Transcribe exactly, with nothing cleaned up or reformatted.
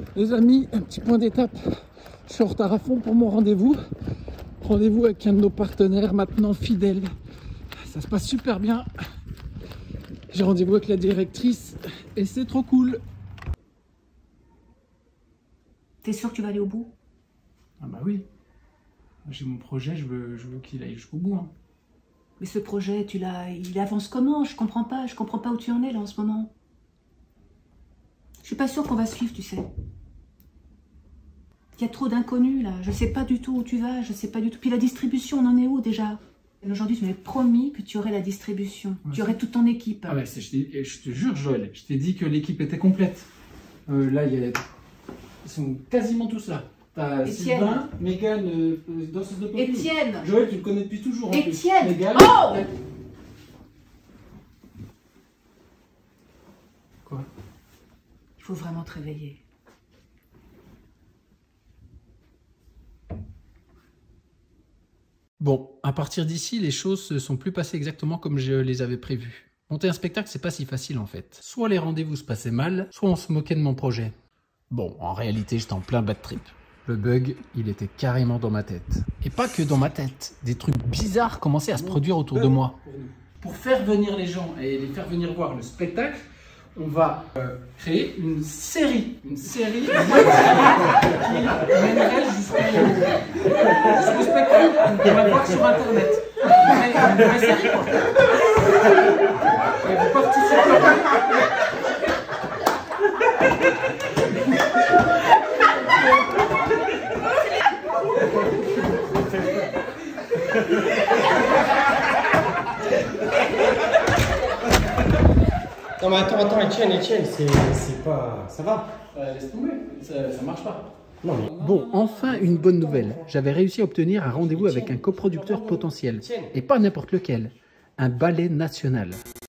Les amis, un petit point d'étape. Je suis en retard à fond pour mon rendez-vous. Rendez-vous avec un de nos partenaires maintenant fidèles. Ça se passe super bien. J'ai rendez-vous avec la directrice et c'est trop cool. T'es sûr que tu vas aller au bout? Ah bah oui. J'ai mon projet, je veux, je veux qu'il aille jusqu'au bout. Hein. Mais ce projet, tu l'as, il avance comment? Je comprends pas, je comprends pas où tu en es là en ce moment. Je suis pas sûre qu'on va suivre, tu sais. Il y a trop d'inconnus là, je sais pas du tout où tu vas, je sais pas du tout. Puis la distribution, on en est où déjà? Aujourd'hui, tu m'avais promis que tu aurais la distribution, ouais, tu aurais toute ton équipe. Ah bah je, je te jure, Joël, je t'ai dit que l'équipe était complète. Euh, là, il y a... ils sont quasiment tous là. T'as Sylvain, Mégane, euh, danseuse de pop. Étienne. Joël, tu le connais depuis toujours. Étienne. Mégane. Oh la... Quoi? Il faut vraiment te réveiller. Bon, à partir d'ici, les choses ne sont plus passées exactement comme je les avais prévues. Monter un spectacle, c'est pas si facile en fait. Soit les rendez-vous se passaient mal, soit on se moquait de mon projet. Bon, en réalité, j'étais en plein bad trip. Le bug, il était carrément dans ma tête. Et pas que dans ma tête. Des trucs bizarres commençaient à se produire autour de moi. Pour faire venir les gens et les faire venir voir le spectacle, on va euh, créer une série. Une série qui mènerait jusqu'au jusqu'au spectacle. On va voir sur Internet. Une vraie série, quoi. Et vous participez. Non mais attends, attends, Etienne, Etienne, c'est pas... ça va. Euh, laisse tomber, ça, ça marche pas. Non mais... Bon, enfin une bonne nouvelle. J'avais réussi à obtenir un rendez-vous avec un coproducteur potentiel. Et pas n'importe lequel. Un ballet national.